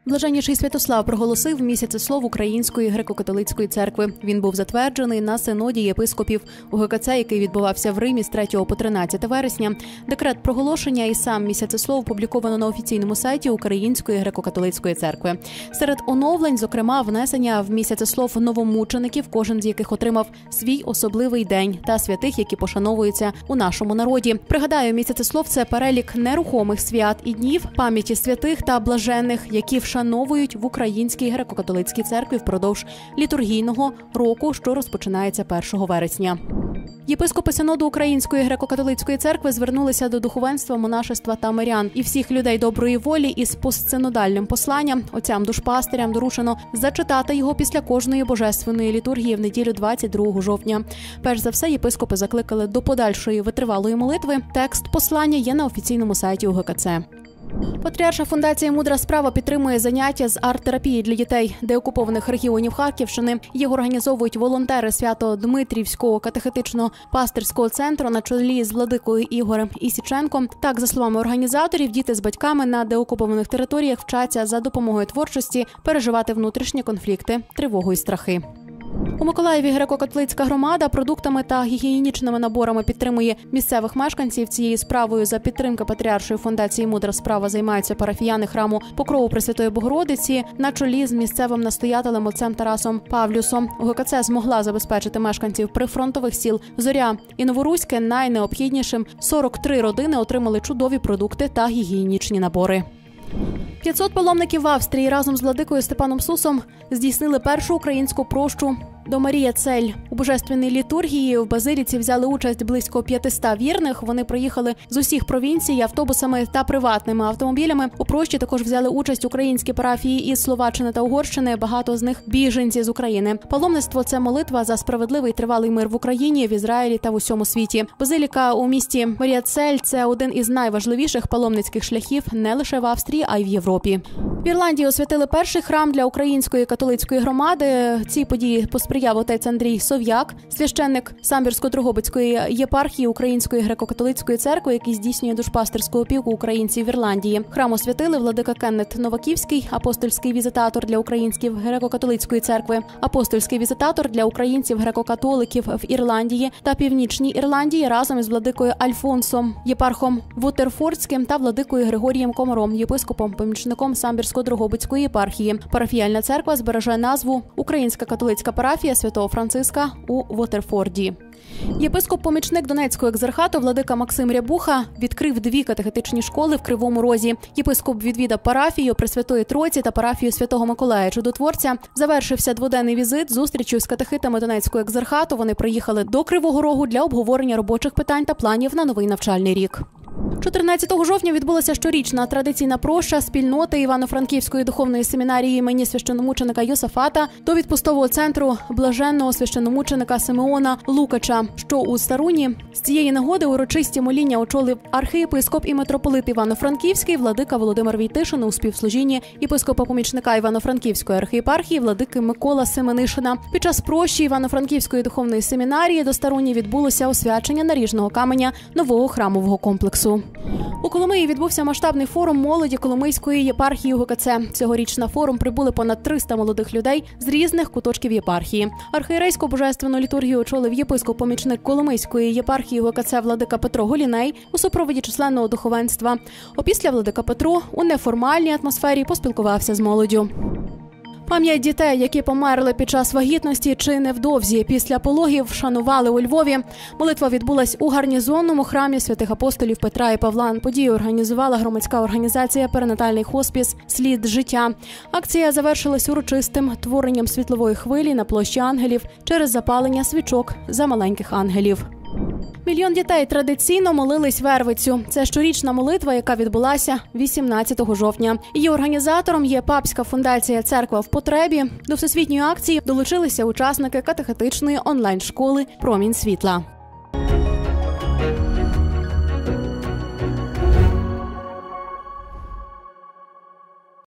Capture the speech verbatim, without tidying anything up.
Блаженніший Святослав проголосив місяцеслов Української греко-католицької церкви. Він був затверджений на синоді єпископів у ге ка це, який відбувався в Римі з третього по тринадцяте вересня. Декрет проголошення і сам місяцеслов опубліковано на офіційному сайті Української греко-католицької церкви. Серед оновлень, зокрема, внесення в місяцеслов новомучеників, кожен з яких отримав свій особливий день, та святих, які пошановуються у нашому народі. Пригадаю, місяцеслов – це перелік нерухомих свят і днів пам'яті святих та блаженних, які вшановують в Українській греко-католицькій церкві впродовж літургійного року, що розпочинається першого вересня. Єпископи синоду Української греко-католицької церкви звернулися до духовенства, монашества та мирян і всіх людей доброї волі із постсинодальним посланням. Отцям-душпастирям доручено зачитати його після кожної божественної літургії в неділю двадцять другого жовтня. Перш за все, єпископи закликали до подальшої витривалої молитви. Текст послання є на офіційному сайті у ге ка це. Патріарша фундації «Мудра справа» підтримує заняття з арт-терапії для дітей деокупованих регіонів Харківщини. Їх організовують волонтери Свято-Дмитрівського катехетично-пастирського центру на чолі з владикою Ігорем Ісіченком. Так, за словами організаторів, діти з батьками на деокупованих територіях вчаться за допомогою творчості переживати внутрішні конфлікти, тривогу і страхи. У Миколаєві греко-католицька громада продуктами та гігієнічними наборами підтримує місцевих мешканців. Цією справою за підтримки Патріаршої фундації «Мудра справа» займаються парафіяни храму Покрову Пресвятої Богородиці на чолі з місцевим настоятелем отцем Тарасом Павлюсом. у ге ка це змогла забезпечити мешканців прифронтових сіл Зоря і Новоруське найнеобхіднішим. сорок три родини отримали чудові продукти та гігієнічні набори. п'ятсот паломників в Австрії разом з владикою Степаном Сусом здійснили першу українську прощу до Марія Цель. У божественній літургії в Базиліці взяли участь близько п'ятсот вірних. Вони приїхали з усіх провінцій автобусами та приватними автомобілями. У прощі також взяли участь українські парафії із Словаччини та Угорщини, багато з них біженці з України. Паломництво – це молитва за справедливий тривалий мир в Україні, в Ізраїлі та в усьому світі. Базиліка у місті Марія Цель – це один із найважливіших паломницьких шляхів не лише в Австрії, а й в Європі. В Ірландії освятили перший храм для Української католицької громади. Цій події посприяв отець Андрій Сов'як, священник Самбірсько-Дрогобицької єпархії Української греко-католицької церкви, який здійснює душпастерську опіку українців в Ірландії. Храм освятили владика Кеннет Новаківський, апостольський візитатор для українців греко-католицької церкви, апостольський візитатор для українців греко-католиків в Ірландії та Північній Ірландії разом із владикою Альфонсом, єпархом Вутерфордським та владикою Григорієм Комаром, єпископом, помічником Самбірсько-Дрогобицької єпархії. Парафіяльна церква збереже назву «Українська католицька парафія Святого Франциска у Вутерфорді». Єпископ-помічник Донецького екзархату владика Максим Рябуха відкрив дві катехетичні школи в Кривому Розі. Єпископ відвідав парафію Пресвятої Тройці та парафію Святого Миколая Чудотворця. Завершився дводенний візит зустрічю з катехитами Донецького екзархату. Вони приїхали до Кривого Рогу для обговорення робочих питань та планів на новий навчальний рік. чотирнадцятого жовтня відбулася щорічна традиційна проща спільноти Івано-Франківської духовної семінарії імені священномученика Йосафата до відпустового центру блаженного священномученика Симеона Лукача, що у Старуні. З цієї нагоди урочисті моління очолив архієпископ і митрополит Івано-Франківський владика Володимир Війтишин у співслужінні єпископа-помічника Івано-Франківської архієпархії владики Микола Семенишина. Під час прощі Івано-Франківської духовної семінарії до Старуні відбулося освячення наріжного каменя нового храмового комплексу. У Коломиї відбувся масштабний форум молоді Коломийської єпархії у ге ка це. Цьогоріч на форум прибули понад триста молодих людей з різних куточків єпархії. Архієрейську божественну літургію очолив єпископ-помічник Коломийської єпархії у ге ка це владика Петро Голіней у супроводі численного духовенства. Опісля владика Петро у неформальній атмосфері поспілкувався з молоддю. Пам'ять дітей, які померли під час вагітності чи невдовзі після пологів, вшанували у Львові. Молитва відбулась у гарнізонному храмі святих апостолів Петра і Павла. Подію організувала громадська організація «Перинатальний хоспіс. Слід життя». Акція завершилась урочистим творенням світлової хвилі на площі ангелів через запалення свічок за маленьких ангелів. Мільйон дітей традиційно молились Вервицю. Це щорічна молитва, яка відбулася вісімнадцятого жовтня. Її організатором є папська фундація «Церква в потребі». До всесвітньої акції долучилися учасники катехетичної онлайн-школи «Промінь світла».